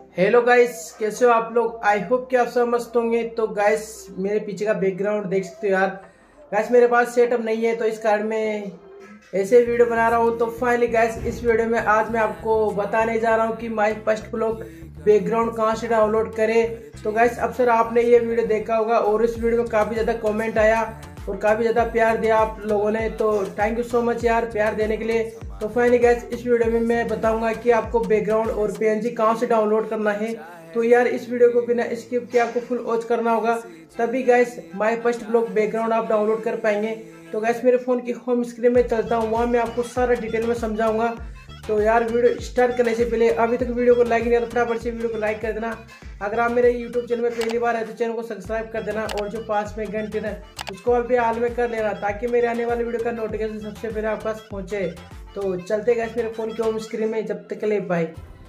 Hello guys, कैसे हो आप लोग। आई होप कि आप सब मस्त होंगे। तो गाइस मेरे पीछे का बैकग्राउंड देख सकते हो यार। गाइस मेरे पास सेटअप नहीं है तो इस कारण मैं ऐसे वीडियो बना रहा हूँ। तो फाइनली गाइस इस वीडियो में आज मैं आपको बताने जा रहा हूँ कि माई फर्स्ट ब्लॉग बैकग्राउंड कहाँ से डाउनलोड करें। तो गाइस अब सर आपने ये वीडियो देखा होगा और इस वीडियो में काफ़ी ज़्यादा कॉमेंट आया और काफ़ी ज़्यादा प्यार दिया आप लोगों ने। तो थैंक यू सो मच यार प्यार देने के लिए। तो फाइनली गाइस इस वीडियो में मैं बताऊंगा कि आपको बैकग्राउंड और पीएनजी कहाँ से डाउनलोड करना है। तो यार इस वीडियो को बिना स्किप किए आपको फुल वॉच करना होगा, तभी guys my first blog background आप डाउनलोड कर पाएंगे। तो गाइस मेरे फ़ोन की होम स्क्रीन में चलता हूँ, वहाँ मैं आपको सारा डिटेल में समझाऊंगा। तो यार वीडियो स्टार्ट करने से पहले अभी तक वीडियो को लाइक नहीं किया तो फटाफट से वीडियो को लाइक कर देना। अगर आप मेरे यूट्यूब चैनल में पहली बार है तो चैनल को सब्सक्राइब कर देना और जो पास में घंटे ना उसको ऑल पे हाल में कर लेना, ताकि मेरे आने वाले वीडियो का नोटिफिकेशन सबसे पहले आपके पास पहुंचे। तो चलते गए मेरे फ़ोन की होम स्क्रीन में, जब तक के लिए bye.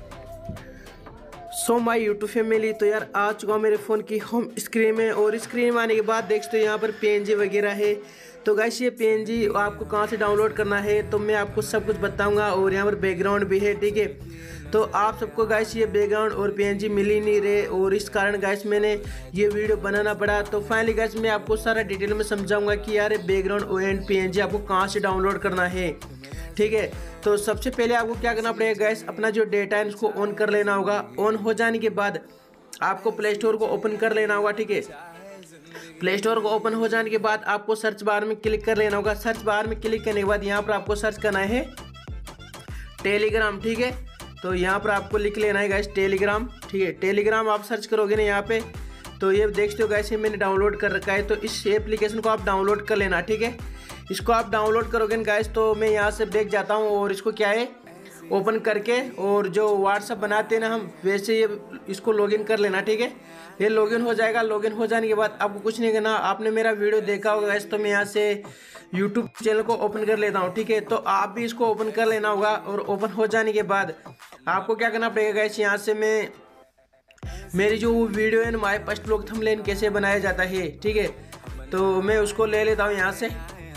So my YouTube family, तो यार आ चुका हूँ मेरे फ़ोन की होम स्क्रीन में और स्क्रीन में आने के बाद देख सकते हो यहाँ पर पीएनजी वगैरह है। तो गाइस ये पीएनजी आपको कहाँ से डाउनलोड करना है तो मैं आपको सब कुछ बताऊंगा और यहाँ पर बैकग्राउंड भी है, ठीक है। तो आप सबको गाइस ये बैकग्राउंड और पीएनजी मिल ही नहीं रहे और इस कारण गाइस मैंने ये वीडियो बनाना पड़ा। तो फाइनली गाइस मैं आपको सारा डिटेल में समझाऊंगा कि यार बैकग्राउंड एंड पीएनजी आपको कहाँ से डाउनलोड करना है, ठीक है। तो सबसे पहले आपको क्या करना पड़ेगा गाइस, अपना जो डेटा है उसको ऑन कर लेना होगा। ऑन हो जाने के बाद आपको प्ले स्टोर को ओपन कर लेना होगा, ठीक है। प्ले स्टोर को ओपन हो जाने के बाद आपको सर्च बार में क्लिक कर लेना होगा। सर्च बार में क्लिक करने के बाद यहाँ पर आपको सर्च करना है टेलीग्राम, ठीक है। तो यहाँ पर आपको लिख लेना है गाइस टेलीग्राम, ठीक है। टेलीग्राम आप सर्च करोगे ना यहाँ पे, तो ये देख सकते हो गाइस ये मैंने डाउनलोड कर रखा है। तो इस एप्लीकेशन को आप डाउनलोड कर लेना, ठीक है। इसको आप डाउनलोड करोगे ना गाइस, तो मैं यहाँ से बैक जाता हूँ और इसको क्या है ओपन करके और जो व्हाट्सअप बनाते हैं ना हम, वैसे ये इसको लॉगिन कर लेना, ठीक है। ये लॉगिन हो जाएगा। लॉगिन हो जाने के बाद आपको कुछ नहीं करना। आपने मेरा वीडियो देखा होगा गाइस, तो मैं यहाँ से यूट्यूब चैनल को ओपन कर लेता हूँ, ठीक है। तो आप भी इसको ओपन कर लेना होगा और ओपन हो जाने के बाद आपको क्या करना पड़ेगा गाइस, यहाँ से मैं मेरी जो वीडियो है ना माय फर्स्ट ब्लॉग थंबनेल कैसे बनाया जाता है, ठीक है। तो मैं उसको ले लेता हूँ यहाँ से।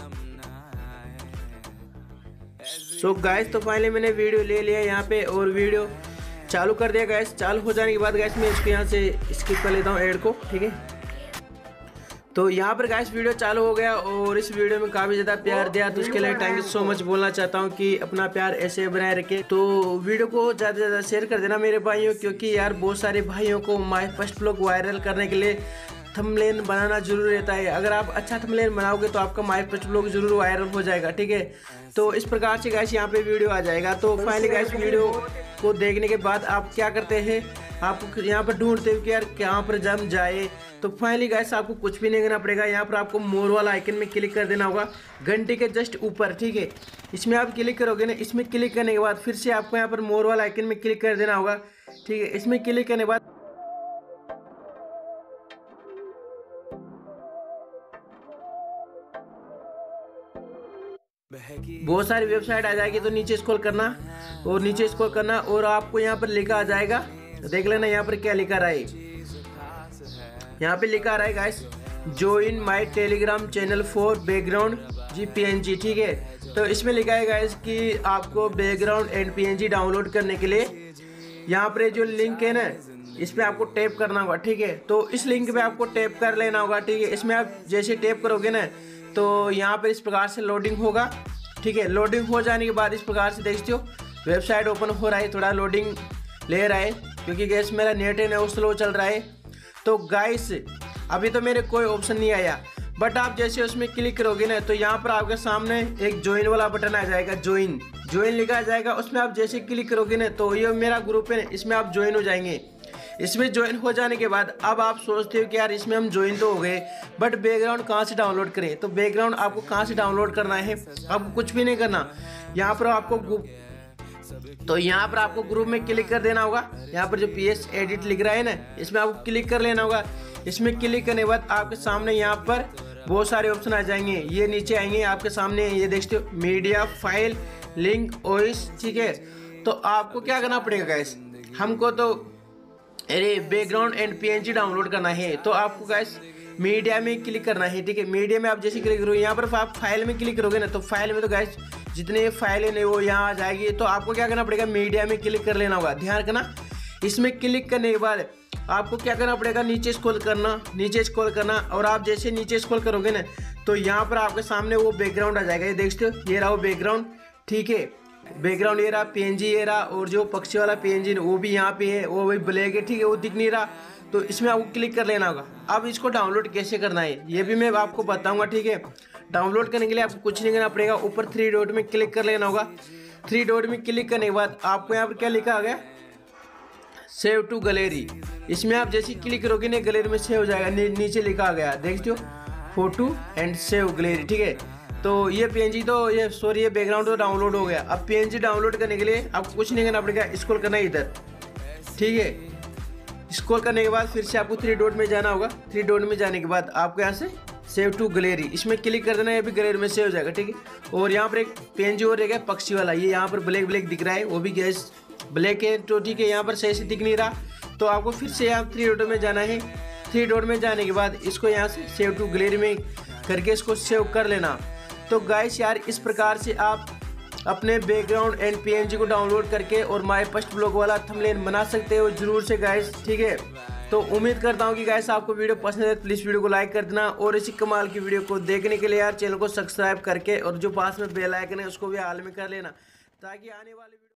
सो गाइस तो फाइनली मैंने वीडियो ले लिया यहाँ पे और वीडियो चालू कर दिया गाइस। चालू हो जाने के बाद गाइस मैं इसको यहाँ से स्किप कर लेता हूँ ऐड को, ठीक है। तो यहाँ पर गाइस वीडियो चालू हो गया और इस वीडियो में काफ़ी ज़्यादा प्यार दिया, तो उसके लिए थैंक यू सो मच बोलना चाहता हूँ कि अपना प्यार ऐसे बनाए रखे। तो वीडियो को ज़्यादा से ज़्यादा शेयर कर देना मेरे भाइयों, क्योंकि यार बहुत सारे भाइयों को माय फर्स्ट ब्लॉग वायरल करने के लिए थंबनेल बनाना जरूर रहता है। अगर आप अच्छा थंबनेल बनाओगे तो आपका माय फर्स्ट ब्लॉग जरूर वायरल हो जाएगा, ठीक है। तो इस प्रकार से गाइस यहाँ पे वीडियो आ जाएगा। तो फाइनली गाइस वीडियो को देखने के बाद आप क्या करते हैं, आप यहाँ पर ढूंढते हो कि यार कहाँ पर जम जाए। तो फाइनली गाइस आपको कुछ भी नहीं करना पड़ेगा। यहाँ पर आपको मोर वाला आइकन में क्लिक कर देना होगा, घंटे के जस्ट ऊपर, ठीक है। इसमें आप क्लिक करोगे ना, इसमें क्लिक करने के बाद फिर से आपको यहाँ पर मोर वाला आइकन में क्लिक कर देना होगा, ठीक है। इसमें क्लिक करने के बाद बहुत सारी वेबसाइट आ जाएगी। तो नीचे स्क्रॉल करना और नीचे स्क्रॉल करना और आपको यहाँ पर लिखा आ जाएगा, देख लेना यहाँ पर क्या लिखा रहा है। यहाँ पे लिखा आ रहा है guys join my Telegram channel for background जी पीएनजी, ठीक है। तो इसमें लिखा है गाइस कि आपको बैकग्राउंड एंड पीएनजी डाउनलोड करने के लिए यहाँ पर जो लिंक है ना, इस पर आपको टैप करना होगा, ठीक है। तो इस लिंक पे आपको टैप कर लेना होगा, ठीक है। इसमें आप जैसे टैप करोगे ना तो यहाँ पर इस प्रकार से लोडिंग होगा, ठीक है। लोडिंग हो जाने के बाद इस प्रकार से देखते हो वेबसाइट ओपन हो रहा है। थोड़ा लोडिंग ले रहा है क्योंकि गैस मेरा नेट है ना वो स्लो चल रहा है। तो गाइस अभी तो मेरे कोई ऑप्शन नहीं आया, बट आप जैसे उसमें क्लिक करोगे ना तो यहाँ पर आपके सामने एक ज्वाइन वाला बटन आ जाएगा, ज्वाइन लिखा आ जाएगा। उसमें आप जैसे क्लिक करोगे ना तो ये मेरा ग्रुप है ना, इसमें आप ज्वाइन हो जाएंगे। इसमें ज्वाइन हो जाने के बाद अब आप सोचते हो कि यार इसमें हम ज्वाइन तो हो गए, बट बैकग्राउंड कहाँ से डाउनलोड करें। तो बैकग्राउंड आपको कहाँ से डाउनलोड करना है, आपको कुछ भी नहीं करना। यहाँ पर आपको ग्रुप में क्लिक कर देना होगा। यहाँ पर जो PS एडिट लिख रहा है ना, इसमें आपको क्लिक कर लेना होगा। इसमें क्लिक करने के बाद आपके सामने यहाँ पर बहुत सारे ऑप्शन आ जाएंगे। ये नीचे आएंगे आपके सामने, ये देखते हो मीडिया, फाइल, लिंक, वॉइस, ठीक है। तो आपको क्या करना पड़ेगा गाइस, हमको तो अरे बैकग्राउंड एंड पीएनजी डाउनलोड करना है। तो आपको गाइस मीडिया में क्लिक करना है, ठीक है। मीडिया में आप जैसे क्लिक करोगे, यहाँ पर आप फाइल में क्लिक करोगे ना तो फाइल में तो गाइस जितने फाइलें नहीं वो यहाँ आ जाएगी। तो आपको क्या करना पड़ेगा, मीडिया में क्लिक कर लेना होगा। ध्यान रखना इसमें क्लिक करने के बाद आपको क्या करना पड़ेगा, नीचे स्क्रॉल करना और आप जैसे नीचे स्क्रॉल करोगे ना तो यहाँ पर आपके सामने वो बैकग्राउंड आ जाएगा। ये देखते हो, ये रहा वो बैकग्राउंड। ठीक है, बैकग्राउंड ये रहा, पीएनजी ये रहा, और जो पक्षी वाला पीएनजी वो भी यहाँ पे है, वो भी ब्लैक है। ठीक है, वो दिख नहीं रहा, तो इसमें आपको क्लिक कर लेना होगा। अब इसको डाउनलोड कैसे करना है ये भी मैं आपको बताऊंगा। ठीक है, डाउनलोड करने के लिए आपको कुछ नहीं करना पड़ेगा, ऊपर 3 डॉट में क्लिक कर लेना होगा। 3 डॉट में क्लिक करने के बाद आपको यहाँ पर क्या लिखा आ गया, सेव टू गैलरी। इसमें आप जैसे क्लिक करोगे ना गैलरी में सेव हो जाएगा। नीचे लिखा आ गया, देखते हो, फोटो एंड सेव गैलरी। ठीक है, तो ये पीएनजी तो ये बैकग्राउंड तो डाउनलोड हो गया। अब पीएनजी डाउनलोड करने के लिए आपको कुछ नहीं करना पड़ेगा, स्क्रॉल करना है इधर। ठीक है, स्क्रॉल करने के बाद फिर से आपको 3 डॉट में जाना होगा। 3 डॉट में जाने के बाद आपको यहाँ से सेव टू गैलरी, इसमें क्लिक कर देना है, अभी गैलरी में सेव हो जाएगा। ठीक है, और यहाँ पर एक पीएनजी और रहेगा पक्षी वाला, ये यहाँ पर ब्लैक दिख रहा है, वो भी गैस ब्लैक है। तो ठीक है, यहाँ पर सही से दिख नहीं रहा, तो आपको फिर से यहाँ 3 डॉट में जाना है। 3 डॉट में जाने के बाद इसको यहाँ से सेव टू गैलरी में करके इसको सेव कर लेना। तो गाइस यार, इस प्रकार से आप अपने बैकग्राउंड एंड पीएनजी को डाउनलोड करके और माय फर्स्ट ब्लॉग वाला थंबनेल बना सकते हो जरूर से गाइस। ठीक है, तो उम्मीद करता हूँ कि गाइस आपको वीडियो पसंद है, प्लीज़ वीडियो को लाइक कर देना, और इसी कमाल की वीडियो को देखने के लिए यार चैनल को सब्सक्राइब करके और जो पास में बेल आइकन है उसको भी हाल में कर लेना, ताकि आने वाले